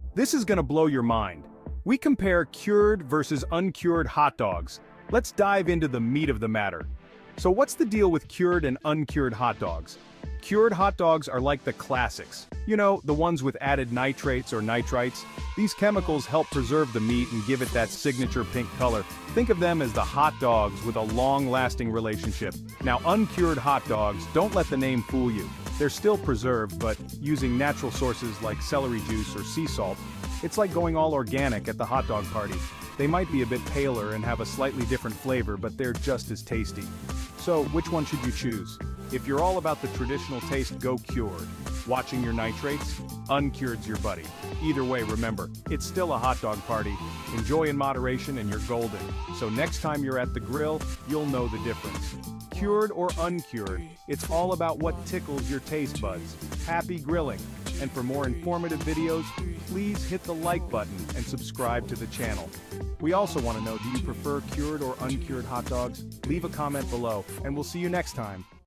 This is gonna blow your mind. We compare cured versus uncured hot dogs. Let's dive into the meat of the matter. So what's the deal with cured and uncured hot dogs? Cured hot dogs are like the classics. You know, the ones with added nitrates or nitrites. These chemicals help preserve the meat and give it that signature pink color. Think of them as the hot dogs with a long-lasting relationship. Now, uncured hot dogs, don't let the name fool you. They're still preserved, but using natural sources like celery juice or sea salt. It's like going all organic at the hot dog party. They might be a bit paler and have a slightly different flavor, but they're just as tasty. So, which one should you choose? If you're all about the traditional taste, go cured. Watching your nitrates? Uncured's your buddy. Either way, remember, it's still a hot dog party. Enjoy in moderation and you're golden. So next time you're at the grill, you'll know the difference. Cured or uncured, it's all about what tickles your taste buds. Happy grilling! And for more informative videos, please hit the like button and subscribe to the channel. We also want to know, do you prefer cured or uncured hot dogs? Leave a comment below, and we'll see you next time.